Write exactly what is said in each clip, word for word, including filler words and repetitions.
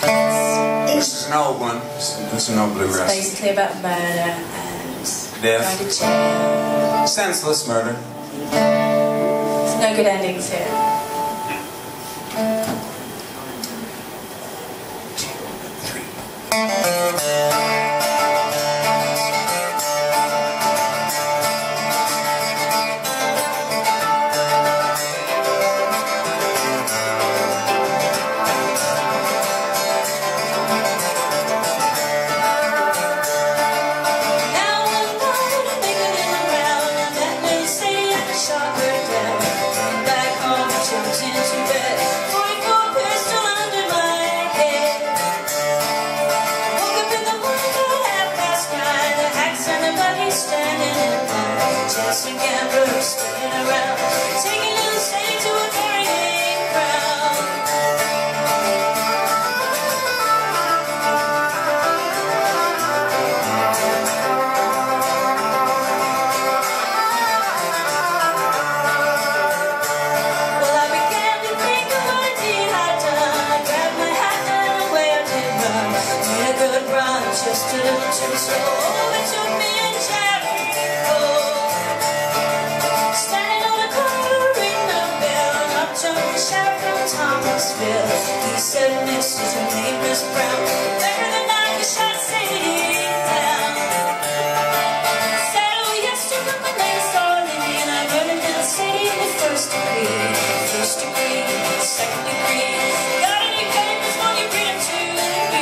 This is an old one. This is an old bluegrass. It's basically about murder and death. going to jail. Senseless murder. There's no good endings here. Two, three. Chasing gamblers, spinning around, taking little Sadie to a burying ground. Well, I began to think of what I did I'd done. I grabbed my hat and away I did run. Made a good run, just a little too slow. Oh, it took me a Jericho. He said, Missus Your name is Brown. Better than I you shot Sadie down. Said, oh yes, you got my name Starling, and I murdered little Sadie in the first degree. First degree, second degree. Got any papers when you read them to me?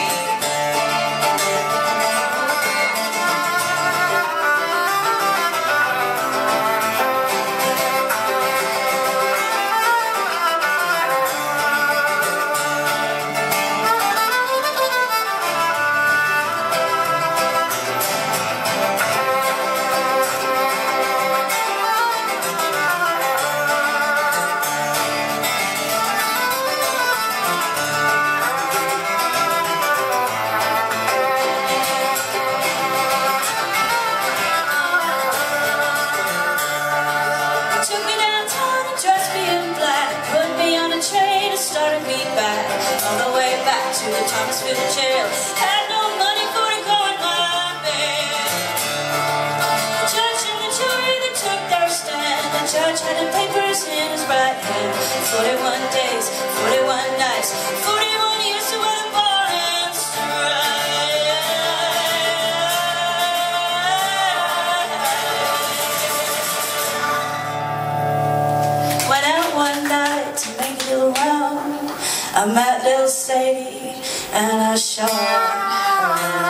To the Thomasville jail. Had no money for to go in my bed. The judge and the jury, they took their stand. The judge had the papers in his right hand. Forty-one days, forty-one nights, forty-one years to wear the ball and strike. Went out one night to make a little round. I met little Sadie and I shot her.